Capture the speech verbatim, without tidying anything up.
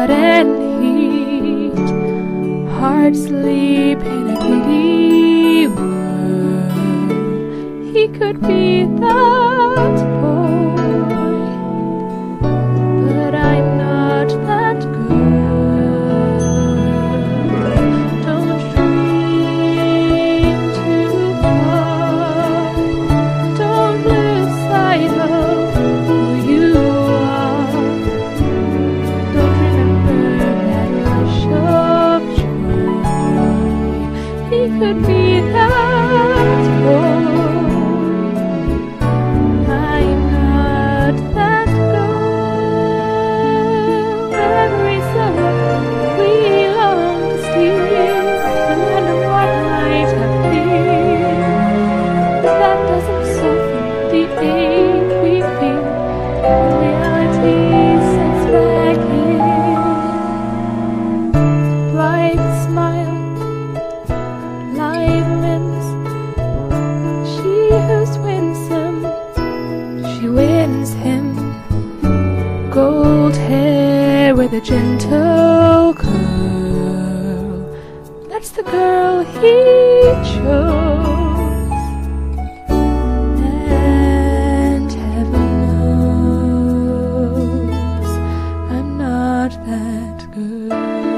blood and heat, heart sleep in a giddy whirl. He could be that boy, but I'm not that girl. Don't dream too far, don't lose sight of who you are. Don't remember that rush of joy. He could be that boy. I'm not that girl. Every summer we long to steal to learn what might have been, but that doesn't soften the ache we feel when reality sets back in. Bright smile, live limbs, she who's winsome, she wins him. Gold hair with a gentle curl, that's the girl he chose. And heaven knows I'm not that girl.